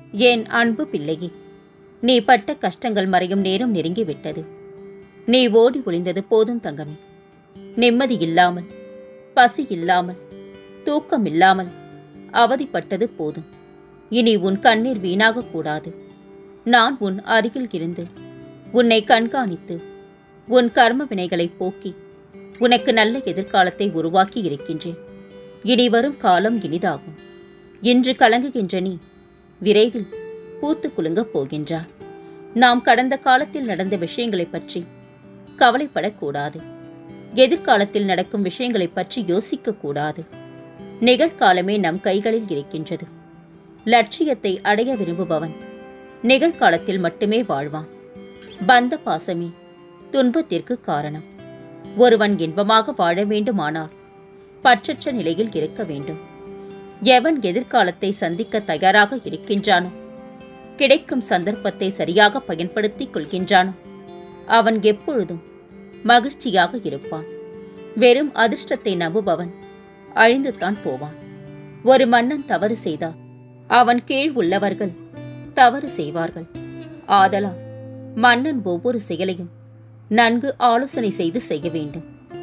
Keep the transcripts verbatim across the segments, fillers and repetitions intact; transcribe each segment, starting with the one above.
என் அன்பு பிள்ளையே, நீ பட்ட கஷ்டங்கள் மறையும் நேரம் நெருங்கிவிட்டது. நீ ஓடி ஒளிந்தது போதும் தங்கமே. நிம்மதி இல்லாமல், பசி இல்லாமல், தூக்கம் இல்லாமல் அவதிப்பட்டது போதும். இனி உன் கண்ணீர் வீணாகக்கூடாது. நான் உன் அருகில் இருந்து உன்னை கண்காணித்து உன் கர்ம வினைகளை போக்கி உனக்கு நல்ல எதிர்காலத்தை உருவாக்கி இருக்கின்றேன். இனி வரும் காலம் இனிதாகும். இன்று கலங்குகின்ற நீ விரைவில் பூத்து குலுங்கப் போகின்றார். நாம் கடந்த காலத்தில் நடந்த விஷயங்களைப் பற்றி கவலைப்படக்கூடாது. எதிர்காலத்தில் நடக்கும் விஷயங்களைப் பற்றி யோசிக்கக்கூடாது. நிகழ்காலமே நம் கைகளில் இருக்கின்றது. லட்சியத்தை அடைய விரும்புபவன் நிகழ்காலத்தில் மட்டுமே வாழ்வான். பந்த பாசமே துன்பத்திற்கு காரணம். ஒருவன் இன்பமாக வாழ வேண்டுமானால் பற்றற்ற நிலையில் இருக்க வேண்டும். எவன் எதிர்காலத்தை சந்திக்க தயாராக இருக்கின்றானோ, கிடைக்கும் சந்தர்ப்பத்தை சரியாக பயன்படுத்திக் கொள்கின்றானோ, அவன் எப்பொழுதும் மகிழ்ச்சியாக இருப்பான். வெறும் அதிர்ஷ்டத்தை நம்புபவன் அழிந்துதான் போவான். ஒரு மன்னன் தவறு செய்தால் அவன் கீழ் உள்ளவர்கள் தவறு செய்வார்கள். ஆதலால் மன்னன் ஒவ்வொரு செயலையும் நன்கு ஆலோசனை செய்து செய்ய வேண்டும்.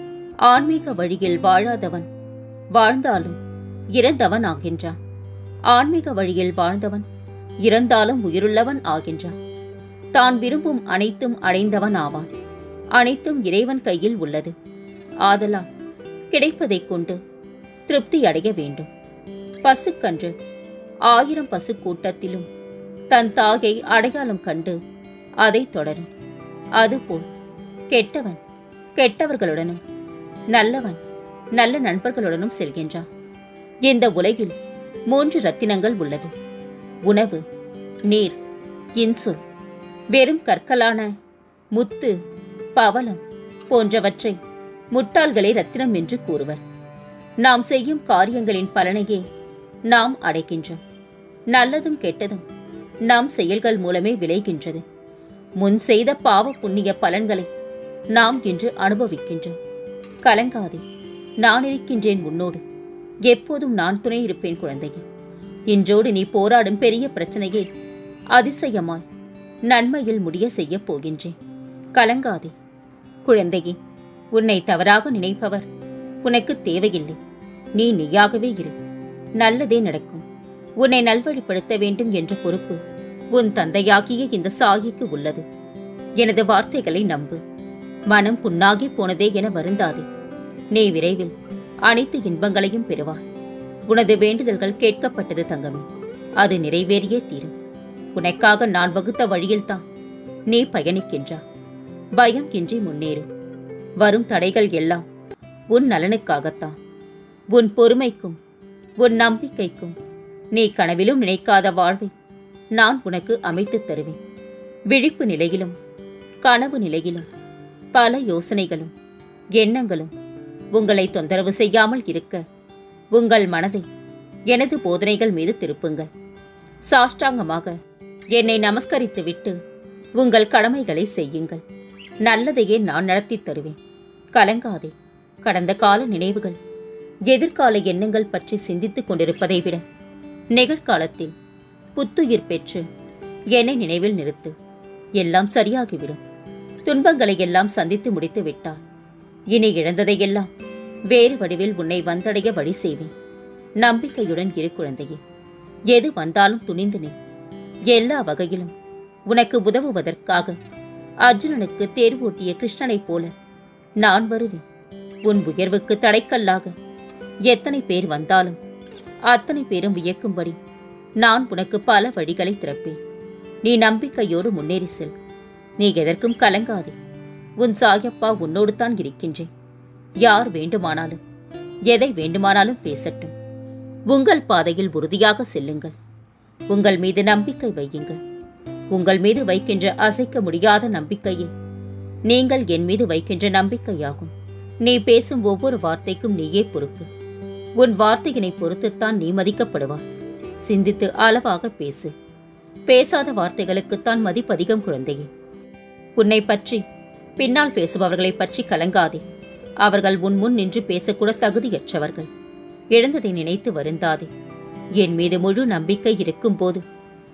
ஆன்மீக வழியில் வாழாதவன் வாழ்ந்தாலும் இறந்தவன் ஆகின்றான். ஆன்மீக வழியில் வாழ்ந்தவன் இறந்தாலும் உயிருள்ளவன் ஆகின்றான். தான் விரும்பும் அனைத்தும் அடைந்தவன் ஆவான். அனைத்தும் இறைவன் கையில் உள்ளது. ஆதலால் கிடைப்பதைக் கொண்டு திருப்தி அடைய வேண்டும். பசுக்கன்று ஆயிரம் பசு கூட்டத்திலும் தன் தாயை அடையாளம் கண்டு அதை தொடரும். அதுபோல் கெட்டவன் கெட்டவர்களுடனும் நல்லவன் நல்ல நண்பர்களுடனும் செல்கின்றான். இந்த உலகில் மூன்று ரத்தினங்கள் உள்ளது: உணவு, நீர், இன்சொல். வெறும் கற்களான முத்து, பவளம் போன்றவற்றை முட்டாள்களே ரத்தினம் என்று கூறுவர். நாம் செய்யும் காரியங்களின் பலனையே நாம் அடைகின்றோம். நல்லதும் கெட்டதும் நாம் செயல்கள் மூலமே விளைகின்றது. முன் செய்த பாவ புண்ணிய பலன்களை நாம் இன்று அனுபவிக்கின்றோம். கலங்காதே, நான் இருக்கின்றேன் உன்னோடு. எப்போதும் நான் துணை இருப்பேன் குழந்தையே. இன்றோடு நீ போராடும் பெரிய பிரச்சனையே அதிசயமாய் நன்மையில் முடிய செய்ய போகின்றேன். கலங்காதே குழந்தையே. உன்னை தவறாக நினைப்பவர் உனக்கு தேவையில்லை. நீ நீயாகவே இரு. நல்லதே நடக்கும். உன்னை நல்வழிப்படுத்த வேண்டும் என்ற பொறுப்பு உன் தந்தையாகிய இந்த சாயிக்கு உள்ளது. எனது வார்த்தைகளை நம்பு. மனம் புண்ணாகி போனதே என வருந்தாதே. நீ விரைவில் அனைத்து இன்பங்களையும் பெறுவாய். உனது வேண்டுதல்கள் கேட்கப்பட்டது தங்கமே. அது நிறைவேறியே தீரும். உனக்காக நான் வகுத்த வழியில்தான் நீ பயணிக்கின்றாய். பயம் இன்றி முன்னேறு. வரும் தடைகள் எல்லாம் உன் நலனுக்காகத்தான். உன் பொறுமைக்கும் உன் நம்பிக்கைக்கும் நீ கனவிலும் நினைக்காத வாழ்வை நான் உனக்கு அமைத்துத் தருவேன். விழிப்பு நிலையிலும் கனவு நிலையிலும் பல யோசனைகளும் எண்ணங்களும் உங்களை தொந்தரவு செய்யாமல் இருக்க உங்கள் மனதை எனது போதனைகள் மீது திருப்புங்கள். சாஷ்டாங்கமாக என்னை நமஸ்கரித்துவிட்டு உங்கள் கடமைகளை செய்யுங்கள். நல்லதையே நான் நடத்தித் தருவேன். கலங்காதே. கடந்த கால நினைவுகள், எதிர்கால எண்ணங்கள் பற்றி சிந்தித்துக் கொண்டிருப்பதை விட நிகழ்காலத்தில் புத்துயிர் பெற்று என்னை நினைவில் நிறுத்து. எல்லாம் சரியாகிவிடும். துன்பங்களை எல்லாம் சந்தித்து முடித்து விட்டார். இனி இழந்ததையெல்லாம் வேறு வடிவில் உன்னை வந்தடைய வழி செய்வேன். நம்பிக்கையுடன் இரு குழந்தையே. எது வந்தாலும் துணிந்து நில். எல்லா வகையிலும் உனக்கு உதவுவதற்காக அர்ஜுனனுக்கு தேர்வூட்டிய கிருஷ்ணனைப் போல நான் வருவேன். உன் உயர்வுக்கு தடைக்கல்லாக எத்தனை பேர் வந்தாலும் அத்தனை பேரும் வியக்கும்படி நான் உனக்கு பல வழிகளை திறப்பேன். நீ நம்பிக்கையோடு முன்னேறி செல். நீ எதற்கும் கலங்காதே. உன் சாயப்பா உன்னோடு தான் இருக்கின்றேன். யார் வேண்டுமானாலும் எதை வேண்டுமானாலும் பேசட்டும். உங்கள் பாதையில் உறுதியாக செல்லுங்கள். உங்கள் மீது நம்பிக்கை வையுங்கள். உங்கள் மீது வைக்கின்ற அசைக்க முடியாத நம்பிக்கையே நீங்கள் என் மீது வைக்கின்ற நம்பிக்கையாகும். நீ பேசும் ஒவ்வொரு வார்த்தைக்கும் நீயே பொறுப்பு. உன் வார்த்தையினை பொறுத்துத்தான் நீ மதிக்கப்படுவாய். சிந்தித்து அளவாக பேசு. பேசாத வார்த்தைகளுக்குத்தான் மதிப்பதிகம் குழந்தையே. உன்னை பற்றி பின்னால் பேசுபவர்களை பற்றி கலங்காதே. அவர்கள் உன் முன் நின்று பேசக்கூட தகுதியற்றவர்கள். இழந்ததை நினைத்து வருந்தாதே. என் மீது முழு நம்பிக்கை இருக்கும்போது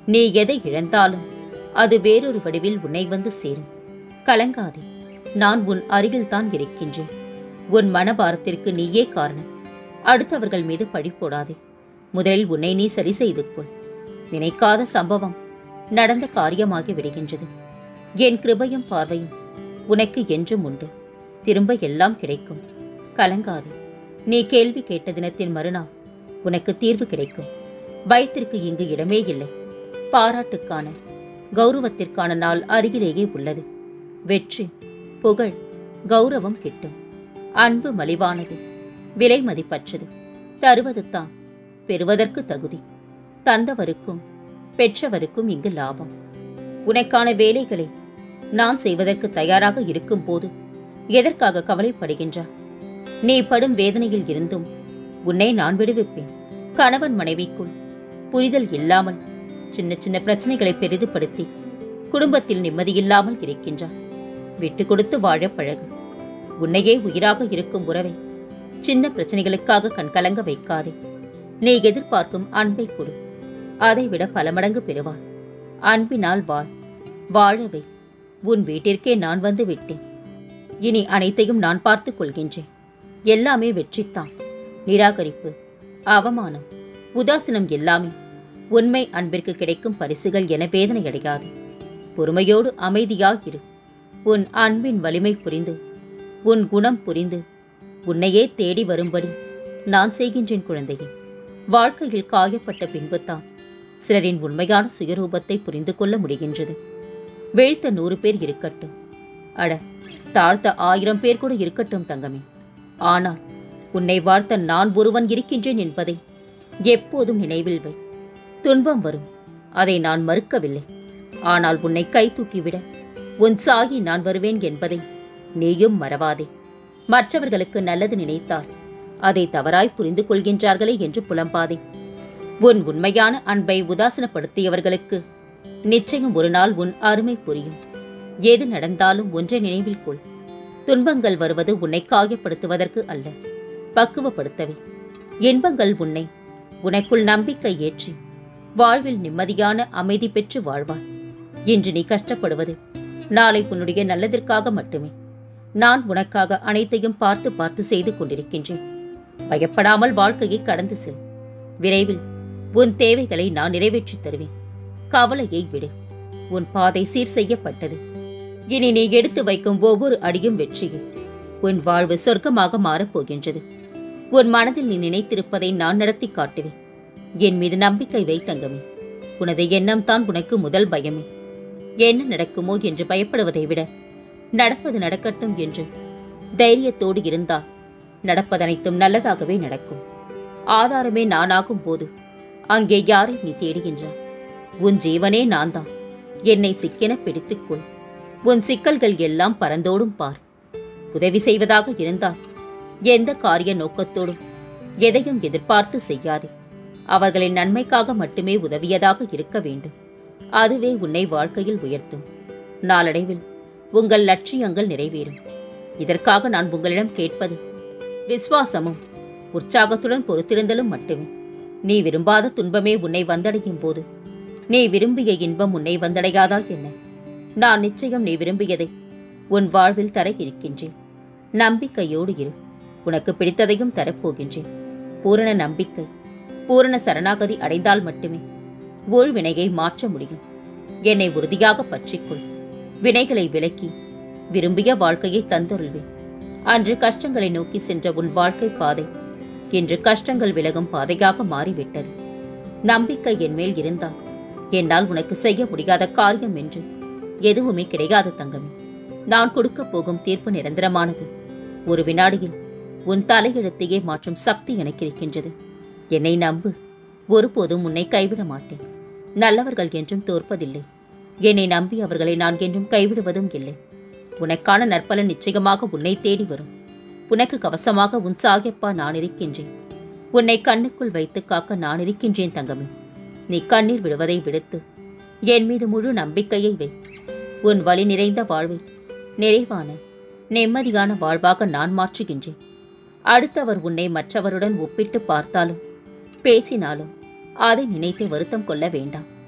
நீ எதை இழந்தாலும் அது வேறொரு வடிவில் உன்னை வந்து சேரும். கலங்காதே, நான் உன் அருகில்தான் இருக்கின்றேன். உன் மனபாரத்திற்கு நீயே காரணம். அடுத்தவர்கள் மீது பழி போடாதே. முதலில் உன்னை நீ சரி செய்து கொள். நினைக்காத சம்பவம் நடந்த காரியமாகி விடுகின்றது. என் கிருபையும் பார்வையும் உனக்கு என்றும் உண்டு. திரும்ப எல்லாம் கிடைக்கும். கலங்காதே. நீ கேள்வி கேட்ட தினத்தின் மறுநாள் உனக்கு தீர்வு கிடைக்கும். பயத்திற்கு இங்கு இடமே இல்லை. பாராட்டுக்கான, கௌரவத்திற்கான நாள் அருகிலேயே உள்ளது. வெற்றி, புகழ், கௌரவம் கிட்டும். அன்பு மலிவானது, விலை மதிப்பற்றது. தருவது தான் பெறுவதற்கு தகுதி. தந்தவருக்கும் பெற்றவருக்கும் இங்கு லாபம். உனக்கான வேலைகளை நான் செய்வதற்கு தயாராக இருக்கும் போது எதற்காக கவலைப்படுகின்றாய்? நீ படும் வேதனையில் இருந்தும் உன்னை நான் விடுவிப்பேன். கணவன் மனைவிக்குள் புரிதல் இல்லாமல் சின்ன சின்ன பிரச்சனைகளை பெரிதுபடுத்தி குடும்பத்தில் நிம்மதியில்லாமல் இருக்கின்றார். விட்டு கொடுத்து வாழ பழகு. உன்னையே உயிராக இருக்கும் உறவை சின்ன பிரச்சனைகளுக்காக கண்கலங்க வைக்காதே. நீ எதிர்பார்க்கும் அன்பை கொடு. அதைவிட பல மடங்கு பெறுவார். அன்பினால் வாழ், வாழவை. உன் வீட்டிற்கே நான் வந்து விட்டேன். இனி அனைத்தையும் நான் பார்த்துக் கொள்கின்றேன். எல்லாமே வெற்றித்தான். நிராகரிப்பு, அவமானம், உதாசீனம் எல்லாமே உண்மை அன்பிற்கு கிடைக்கும் பரிசுகள் என வேதனை அடையாது. பொறுமையோடு அமைதியாகிரு. உன் அன்பின் வலிமை புரிந்து, உன் குணம் புரிந்து உன்னையே தேடி வரும்படி நான் செய்கின்றேன் குழந்தையே. வாழ்க்கையில் காயப்பட்ட பின்புத்தான் சிலரின் உண்மையான சுயரூபத்தை புரிந்து கொள்ள முடிகின்றது. வீழ்த்த நூறு பேர் இருக்கட்டும், அட தாழ்த்த ஆயிரம் பேர் கூட இருக்கட்டும் தங்கமே. ஆனால் உன்னை வாழ்த்த நான் ஒருவன் இருக்கின்றேன் என்பதை எப்போதும் நினைவில் வை. துன்பம் வரும், அதை நான் மறுக்கவில்லை. ஆனால் உன்னை கை தூக்கிவிட உன் சாகி நான் வருவேன் என்பதை நீயும் மறவாதே. மற்றவர்களுக்கு நல்லது நினைத்தால் அதை தவறாய் புரிந்து கொள்கின்றார்களே என்று புலம்பாதே. உன் உண்மையான அன்பை உதாசனப்படுத்தியவர்களுக்கு நிச்சயம் ஒரு நாள் உன் அருமை புரியும். எது நடந்தாலும் ஒன்றை நினைவில் கொள். துன்பங்கள் வருவது உன்னை காயப்படுத்துவதற்கு அல்ல, பக்குவப்படுத்தவே. இன்பங்கள் உன்னை உனக்குள் நம்பிக்கை ஏற்றி வாழ்வில் நிம்மதியான அமைதி பெற்று வாழ்வாய். இன்று நீ கஷ்டப்படுவது நாளை உன்னுடைய நல்லதற்காக மட்டுமே. நான் உனக்காக அனைத்தையும் பார்த்து பார்த்து செய்து கொண்டிருக்கின்றேன். பயப்படாமல் வாழ்க்கையை கடந்து செல். விரைவில் உன் தேவைகளை நான் நிறைவேற்றித் தருவேன். கவலையை விடு. உன் பாதை சீர் செய்யப்பட்டது. இனி நீ எடுத்து வைக்கும் ஒவ்வொரு அடியும் வெற்றியே. உன் வாழ்வு சொர்க்கமாக மாறப்போகின்றது. உன் மனதில் நீ நினைத்திருப்பதை நான் நடத்தி காட்டுவேன். என் மீது நம்பிக்கை வை தங்கமே. உனது எண்ணம் தான் உனக்கு முதல் பயமே. என்ன நடக்குமோ என்று பயப்படுவதை விட நடப்பது நடக்கட்டும் என்று தைரியத்தோடு இருந்தால் நடப்பதனைத்தும் நல்லதாகவே நடக்கும். ஆதாரமே நானாகும் போது அங்கே யாரை நீ தேடுகின்றாய்? உன் ஜீவனே நான் தான். என்னை சிக்கென பிடித்துக்கொள். உன் சிக்கல்கள் எல்லாம் பறந்தோடும் பார். உதவி செய்வதாக இருந்தால் எந்த காரிய நோக்கத்தோடும் எதையும் எதிர்பார்த்து செய்யாதே. அவர்களின் நன்மைக்காக மட்டுமே உதவியதாக இருக்க வேண்டும். அதுவே உன்னை வாழ்க்கையில் உயர்த்தும். நாளடைவில் உங்கள் லட்சியங்கள் நிறைவேறும். இதற்காக நான் உங்களிடம் கேட்பது விசுவாசமும் உற்சாகத்துடன் பொறுத்திருந்தலும் மட்டுமே. நீ விரும்பாத துன்பமே உன்னை வந்தடையும் போது நீ விரும்பிய இன்பம் உன்னை வந்தடையாதா என்ன? நான் நிச்சயம் நீ விரும்பியதை உன் வாழ்வில் தர இருக்கின்றேன். நம்பிக்கையோடு இரு. உனக்கு பிடித்ததையும் தரப்போகின்றேன். பூரண நம்பிக்கை, பூரண சரணாகதி அடைந்தால் மட்டுமே ஊழ்வினையை மாற்ற முடியும். என்னை உறுதியாக பற்றிக்கொள். வினைகளை விலக்கி விரும்பிய வாழ்க்கையை தந்தொருள்வேன். அன்று கஷ்டங்களை நோக்கி சென்ற உன் வாழ்க்கை பாதை இன்று கஷ்டங்கள் விலகும் பாதையாக மாறிவிட்டது. நம்பிக்கை என் மேல் இருந்தால் என்னால் உனக்கு செய்ய முடியாத காரியம் என்று எதுவுமே கிடையாது தங்கமே. நான் கொடுக்கப் போகும் தீர்ப்பு நிரந்தரமானது. ஒரு வினாடியில் உன் தலையெழுத்தையே மாற்றும் சக்தி எனக்கு இருக்கின்றது. என்னை நம்பு. ஒருபோதும் உன்னை கைவிட மாட்டேன். நல்லவர்கள் என்றும் தோற்பதில்லை. என்னை நம்பி அவர்களை நான் என்றும் கைவிடுவதும் இல்லை. உனக்கான நற்பலன் நிச்சயமாக உன்னை தேடி வரும். உனக்கு கவசமாக உன் சாயப்பா நான் இருக்கின்றேன். உன்னை கண்ணுக்குள் வைத்து காக்க நான் இருக்கின்றேன் தங்கமே. நீ கண்ணீர் விடுவதை விடுத்து என் மீது முழு நம்பிக்கையை வை. உன் வலி நிறைந்த வாழ்வை நிறைவான நிம்மதியான வாழ்வாக நான் மாற்றுகின்றேன். அடுத்தவர் உன்னை மற்றவருடன் ஒப்பிட்டு பார்த்தாலும் பேசினாலும் அதை நினைத்து வருத்தம் கொள்ள வேண்டாம்.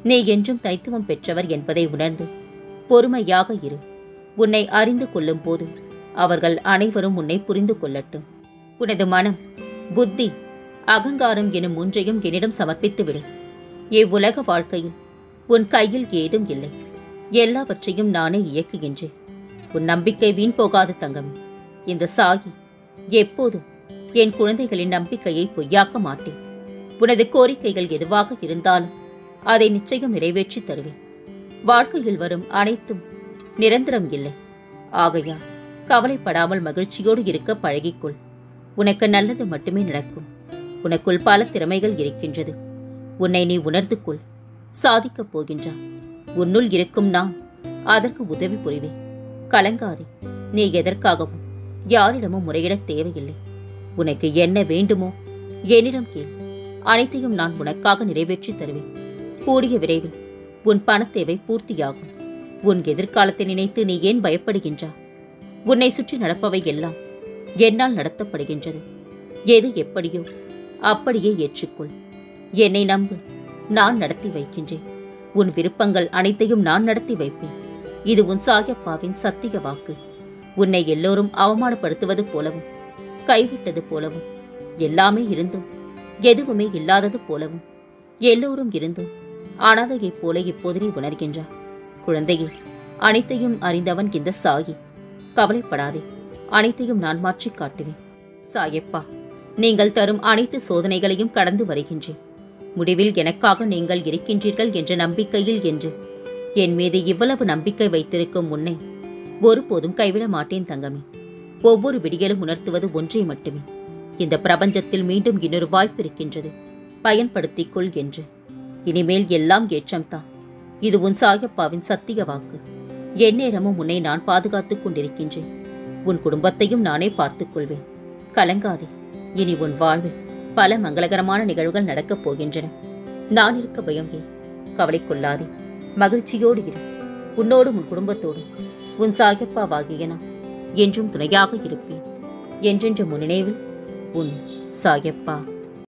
நீ என்றும் தனித்துவம் பெற்றவர் என்பதை உணர்ந்து பொறுமையாக இரு. உன்னை அறிந்து கொள்ளும் போது அவர்கள் அனைவரும் உன்னை புரிந்து கொள்ளட்டும். உனது மனம், புத்தி, அகங்காரம் எனும் மூன்றையும் என்னிடம் சமர்ப்பித்துவிடு. இவ்வுலக வாழ்க்கையில் உன் கையில் ஏதும் இல்லை. எல்லாவற்றையும் நானே இயக்குகின்றேன். உன் நம்பிக்கை வீண் போகாது தங்கமே. இந்த சாயி எப்போதும் என் குழந்தைகளின் நம்பிக்கையை பொய்யாக்க மாட்டேன். உனது கோரிக்கைகள் எதுவாக இருந்தாலும் அதை நிச்சயம் நிறைவேற்றி தருவேன். வாழ்க்கையில் வரும் அனைத்தும் நிரந்தரம் இல்லை. ஆகையால் கவலைப்படாமல் மகிழ்ச்சியோடு இருக்க பழகிக்கொள். உனக்கு நல்லது மட்டுமே நடக்கும். உனக்குள் பல திறமைகள் இருக்கின்றது. உன்னை நீ உணர்ந்து கொள். சாதிக்கப் போகின்றாய். உன்னுள் இருக்கும் நான் அதற்கு உதவி புரிவேன். கலங்காதே. நீ எதற்காகவும் யாரிடமும் முறையிடத் தேவையில்லை. உனக்கு என்ன வேண்டுமோ என்னிடம் கேள். அனைத்தையும் நான் உனக்காக நிறைவேற்றி தருவேன். கூடிய விரைவில் உன் பணத்தேவை பூர்த்தியாகும். உன் எதிர்காலத்தை நினைத்து நீ ஏன் பயப்படுகின்றாய்? உன்னை சுற்றி நடப்பவை எல்லாம் என்னால் நடத்தப்படுகின்றது. எது எப்படியோ அப்படியே ஏற்றுக்கொள். என்னை நம்பு. நான் நடத்தி வைக்கின்றேன். உன் விருப்பங்கள் அனைத்தையும் நான் நடத்தி வைப்பேன். இது உன் சாயப்பாவின் சத்திய வாக்கு. உன்னை எல்லோரும் அவமானப்படுத்துவது போலவும் கைவிட்டது போலவும் எல்லாமே இருந்தும் எதுவுமே இல்லாதது போலவும் எல்லோரும் இருந்தும் அனாதையைப் போல இப்போது நீ உணர்கின்றாய். குழந்தையே, அனைத்தையும் அறிந்தவன் இந்த சாயி. கவலைப்படாதே. அனைத்தையும் நான் மாற்றி காட்டுவேன். சாயப்பா, நீங்கள் தரும் அனைத்து சோதனைகளையும் கடந்து வருகின்றேன். முடிவில் எனக்காக நீங்கள் இருக்கின்றீர்கள் என்ற நம்பிக்கையில் என்று என் மீது இவ்வளவு நம்பிக்கை வைத்திருக்கும் உன்னை ஒருபோதும் கைவிட மாட்டேன் தங்கமே. ஒவ்வொரு விடியலும் உணர்த்துவது ஒன்றை மட்டுமே. இந்த பிரபஞ்சத்தில் மீண்டும் இன்னொரு வாய்ப்பு இருக்கின்றது. பயன்படுத்திக் கொள் என்று. இனிமேல் எல்லாம் ஏற்றம்தான். இது உன் சாயப்பாவின் சத்திய வாக்கு. எந்நேரமும் உன்னை நான் பாதுகாத்துக் கொண்டிருக்கின்றேன். உன் குடும்பத்தையும் நானே பார்த்துக் கொள்வேன். கலங்காதே. இனி உன் வாழ்வில் பல மங்களகரமான நிகழ்வுகள் நடக்கப் போகின்றன. நான் இருக்க பயம் ஏன்? கவலை கொள்ளாதே. மகிழ்ச்சியோடு இரு. உன்னோடு உன் குடும்பத்தோடு உன் சாயப்பாவாகிய நான் என்றும் துணையாக இருப்பேன். என்றென்ற முன்னினைவில் உன் சாயப்பா.